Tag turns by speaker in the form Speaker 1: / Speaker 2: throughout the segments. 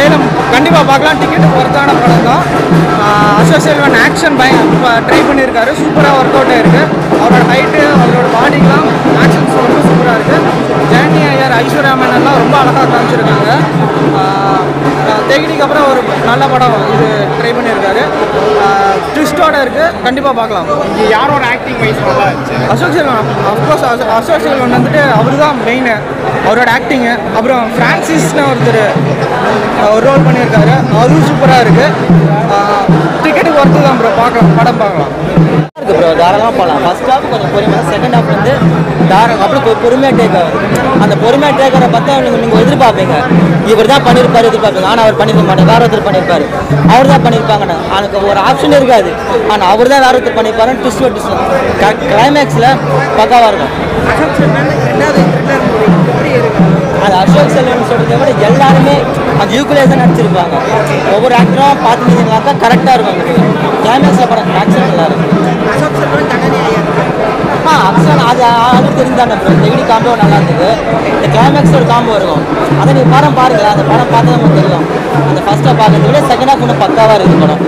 Speaker 1: சேலம் கண்டிப்பாக பார்க்கலாம். டிக்கெட்டு ஒர்த்தான படம் தான். அசோக் செல்வன் ஆக்ஷன் ட்ரை பண்ணியிருக்காரு. சூப்பராக ஒர்க் அவுட் ஆகிருக்கு. அவரோட ஹைட்டு, அவரோட பாடிக்கெலாம் ஆக்ஷன்ஸ் ரொம்ப சூப்பராக இருக்குது. ஜானி ஐயர், ஐஸ்வர்யா மேனன்லாம் ரொம்ப அழகாக காமிச்சிருக்காங்க. தெகிடிக்கு அப்புறம் ஒரு நல்ல படம் இது ட்ரை பண்ணியிருக்காரு. ட்விஸ்டோட இருக்குது. கண்டிப்பாக பார்க்கலாம்.
Speaker 2: யாரோட ஆக்டிங் வைஸ் நல்லா இருந்துச்சு?
Speaker 1: அசோக் செல்வன் அஃப்கோர்ஸ். அசோக் செல்வன் வந்துட்டு அவர் தான் மெயின். அவரோட ஆக்டிங்கு. அப்புறம் ஃப்ரான்சிஸ்னு ஒருத்தர் ஒரு ரோல் பண்ணியிருக்காரு. அதுவும் சூப்பராக இருக்குது. டிக்கெட்டுக்கு ஒர்த்து தான் ப்ரோ. பார்க்கலாம், படம் பார்க்கலாம்.
Speaker 3: இருக்குது ப்ரோ. தாராளமாக போகலாம். ஃபஸ்ட் ஹாஃப் கொஞ்சம் பொறுமையாக, செகண்ட் ஹாஃப் வந்து அப்படி பொறுமையாக டேக் ஆகும். அந்த பொறுமையாக டேக் ஆகிற பார்த்தா நீங்கள் எதிர்பார்ப்பீங்க, இவர் தான் பண்ணியிருப்பார் எதிர்பார்ப்பீங்க. ஆனால் அவர் பண்ணியிருக்க மாட்டார், வேற ஒருத்தர் பண்ணியிருப்பார். அவர் தான் பண்ணியிருப்பாங்கண்ணா எனக்கு ஒரு ஆப்ஷன் இருக்காது. ஆனால் அவர் தான் வேற ஒருத்தர் பண்ணியிருப்பாருன்னு ட்விஸ்ட் கிளைமேக்ஸில் பக்காவாக இருக்கும். அது அசோக் செல்வன் சொல்கிறத விட எல்லாருமே அந்த ஈக்குவலைஸாக நடிச்சிருப்பாங்க. ஒவ்வொரு ஆக்டரும் பார்த்துருந்தீங்கன்னாக்கா கரெக்டாக இருக்கும். கிளைமேக்ஸில் படம் ஆக்ஷன் நல்லா இருக்கும். அக்ஷன் அது ஆளுக்கு தெரிஞ்சாங்க ப்ரோ. டெய்லி காம்போ நல்லா இருந்தது. இந்த கிளைமேக்ஸ் ஒரு காம்போ இருக்கும். அதை நீங்கள் படம் பாருங்கள். அந்த படம் பார்த்து நமக்கு தெரியும். அந்த ஃபர்ஸ்ட்டாக பார்க்கறத விட செகண்ட் ஹாஃப் இன்னும் பக்காவாக இருக்குது படம்.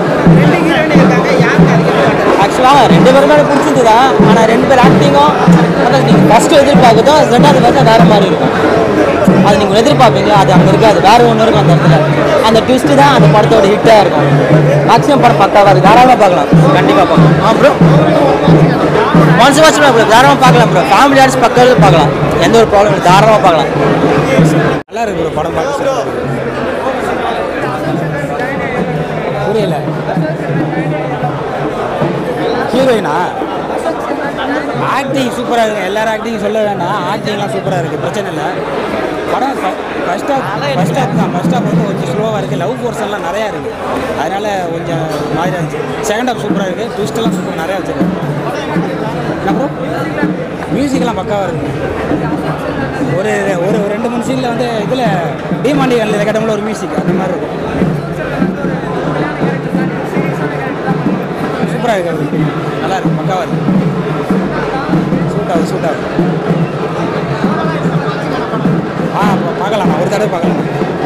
Speaker 3: ஆக்சுவலாக 2 பேருமே பிடிச்சிருந்து தான். ஆனால் 2 பேர் ஆக்டிங்கும் நீங்கள் ஃபஸ்ட்டு எதிர்பார்க்குறதும் ரெண்டாவது பார்த்தா வேறு மாதிரி இருக்கும். அது நீங்கள் எதிர்பார்ப்பீங்களா, அது அங்கே இருக்காது, வேறு ஒன்று இருக்கும் அந்த இடத்துல. அந்த ட்விஸ்ட்டு தான் அந்த படத்தோட ஹிட்டாக இருக்கும். மேக்ஸிமம் படம் பக்காவாக இருக்குது. தாராளமாக பார்க்கலாம். கண்டிப்பாக பார்க்கலாம். Bro once watch bro. தாராளமாக பார்க்கலாம் ப்ரோ. ஃபேமிலி ஆர்ட்ஸ் பக்கம் பார்க்கலாம். எந்த ஒரு ப்ராப்ளம் இல்லை. தாராளமாக பார்க்கலாம்.
Speaker 1: நல்லா இருக்கு ப்ரோ. படம் பார்க்க புரியல. ஹீரோயினா ஆக்டிங் சூப்பராக இருக்குது. எல்லாரும் ஆக்டிங் சொல்ல வேண்டாம். ஆக்டிங்லாம் சூப்பராக இருக்குது. பிரச்சனை இல்லை. படம் ஃபஸ்ட் ஹாஃப் தான். ஃபஸ்ட் ஹாஃப் வந்து கொஞ்சம் ஸ்லோவாக இருக்குது. லவ் போர்ஷன்லாம் நிறையா இருக்குது. அதனால் கொஞ்சம் மாதிரி இருந்துச்சு. செகண்ட் ஹாஃப் சூப்பராக இருக்குது. ட்விஸ்ட்டெல்லாம் சூப்பர் நிறையா வச்சுருக்கேன். அப்புறம் மியூசிக்லாம் பக்காவாக இருக்குது. ஒரு 2-3 சீனில் வந்து இதில் டிமாண்டிகளில் கேட்டவங்கள ஒரு மியூசிக் அந்த மாதிரி இருக்கும். சூப்பராக இருக்குது. நல்லா இருக்குது. பக்காவாக இருக்குது. சூட் ஆகுது. பார்க்கலாம். ஒரு தடவை பார்க்கலாம்.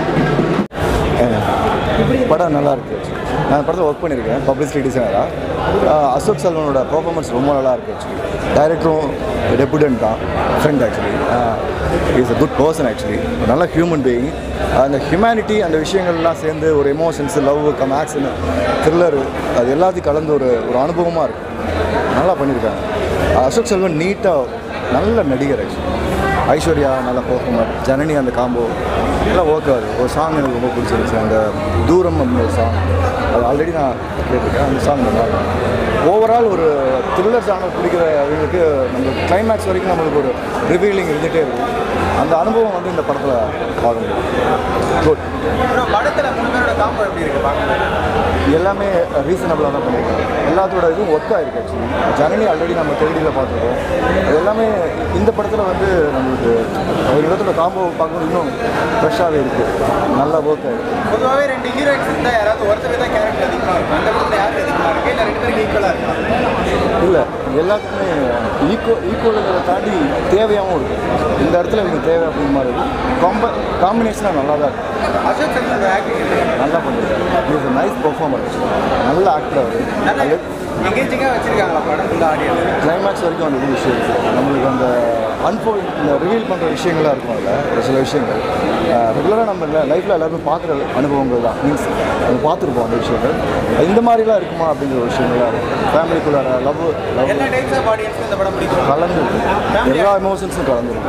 Speaker 4: படம் நல்லா இருக்கு. நான் படத்தில் ஒர்க் பண்ணியிருக்கேன் பப்ளிசிட்டி டிசைனராக. அசோக் செல்வனோட பர்ஃபார்மன்ஸ் ரொம்ப நல்லா இருக்குது. ஆக்சுவலி டைரக்டரும் டெபுடன்ட் தான், friend. Actually is a good person. Actually நல்ல ஹியூமன் பீயிங். அந்த ஹியூமனிட்டி அந்த விஷயங்கள்லாம் சேர்ந்து ஒரு எமோஷன்ஸ், லவ், ஆக்ஷன், த்ரில்லரு, அது எல்லாத்தையும் கலந்து ஒரு அனுபவமாக இருக்குது. நல்லா பண்ணியிருக்காங்க. அசோக் செல்வன் நீட்டாக நல்ல நடிகர். ஆக்சுவலி ஐஸ்வர்யா நல்ல பர்ஃபார்மர். ஜனனி அந்த காம்போ எல்லாம் ஒர்க் ஆகுது. ஒரு சாங் எனக்கு ரொம்ப பிடிச்சிருந்துச்சு. அந்த தூரம் அப்படின்ற சாங், அது ஆல்ரெடி நான் கேட்டிருக்கேன். அந்த சாங் நல்லா இருக்கும். ஓவரால் ஒரு த்ரில்லர் சாங் பிடிக்கிற அவங்களுக்கு நம்ம கிளைமேக்ஸ் வரைக்கும் நம்மளுக்கு ஒரு ரிவீலிங் இருந்துகிட்டே இருக்கும். அந்த அனுபவம் வந்து இந்த படத்தில் பார்க்க முடியும். குட்.
Speaker 2: படத்தில் 3 பேரோட காம்போ எப்படி இருக்குது பார்க்க?
Speaker 4: எல்லாமே ரீசனபிளாக தான் பண்ணியிருக்காங்க. எல்லாத்தோட இதுவும் ஒர்க் ஆகிருக்கு. ஆக்சுவலி ஜனனி ஆல்ரெடி நம்ம தெரியல பார்த்துருக்கோம். அது எல்லாமே இந்த படத்தில் வந்து நம்மளுக்கு ஒரு இடத்துல காம்போ பார்க்கும்போது இன்னும் ஃப்ரெஷ்ஷாகவே இருக்குது. நல்லா ஒர்க் ஆகிருக்கு.
Speaker 2: பொதுவாகவே 2 ஹீரோயின்ஸ் இருந்தால் யாராவது ஒருத்தர் தான் கேரக்டர் அதிகமாக இருக்கும். அந்த படத்தில் யாருக்கு அதிகமாக இருக்குது? இல்லை 2 பேருக்கு ஈக்குவலாக இருக்கும்?
Speaker 4: இல்லை, எல்லாத்துக்குமே ஈக்குவலுங்கிறத தாண்டி தேவையாகவும் இருக்குது. இந்த இடத்துல எனக்கு தேவை அப்படிங்கிற மாதிரி இருக்கும். காம்பினேஷனாக நல்லா தான் இருக்குது.
Speaker 2: அசோக் செல்வனோட ஆக்டிங்
Speaker 4: நல்லா பண்ணியிருக்காரு. Is a nice performer. நல்ல ஆக்டர் அவர்.
Speaker 2: எங்கேஜிங்காக வச்சுருக்காங்களா படம் இந்த ஆடியன்ஸ்?
Speaker 4: கிளைமேக்ஸ் வரைக்கும் அந்த இது விஷயம் இருக்குது. நம்மளுக்கு அந்த இந்த ரிவீல் பண்ணுற விஷயங்களாக இருக்கும். அதில் ஒரு சில விஷயங்கள் ரெகுலராக நம்ம லைஃப்பில் எல்லாருமே பார்க்குற அனுபவங்கள் தான். மீன்ஸ் நம்ம பார்த்துருப்போம் அந்த விஷயங்கள். இந்த மாதிரிலாம் இருக்குமா அப்படிங்கிற ஒரு விஷயங்களாக இருக்கும். ஃபேமிலிக்குள்ளார லவ்
Speaker 2: எல்லா டைப்ஸ் ஆஃப் ஆடியன்ஸும் இந்த படம் பிடிக்கும்.
Speaker 4: கலந்து எல்லா எமோஷன்ஸும் கலந்துருக்கும்.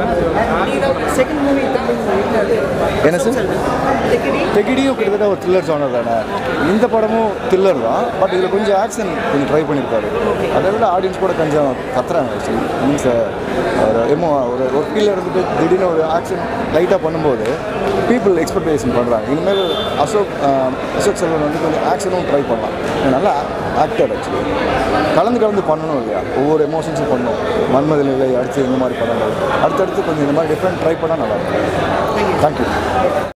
Speaker 4: என்ன சார்? தெகிடியும் கிட்டத்தட்ட ஒரு த்ரில்லர் ஜானர் தானே. இந்த படமும் த்ரில்லர் தான். பட் இதில் கொஞ்சம் ஆக்ஷன் கொஞ்சம் ட்ரை பண்ணியிருக்காரு. அதை விட ஆடியன்ஸ் கூட கொஞ்சம் கத்துறாங்க. ஆக்சுவலி மீன்ஸ் ஒரு ஃபீலில் இருந்துட்டு திடீர்னு ஒரு ஆக்ஷன் லைட்டாக பண்ணும்போது பீப்புள் எக்ஸ்பெக்டேஷன் பண்ணுறாங்க. இனிமேல் அசோக் செல்வன் வந்து கொஞ்சம் ஆக்ஷனும் ட்ரை பண்ணலாம். நல்லா ஆக்டர். ஆக்சுவலி கலந்து பண்ணணும் இல்லையா? ஒவ்வொரு எமோஷன்ஸும் பண்ணணும். மன்மத நிலை அடுத்து இந்த மாதிரி படங்கள் அடுத்தடுத்து கொஞ்சம் இந்த மாதிரி டிஃப்ரெண்ட் ட்ரை பண்ணால் நல்லாயிருக்கும். தேங்க்யூ.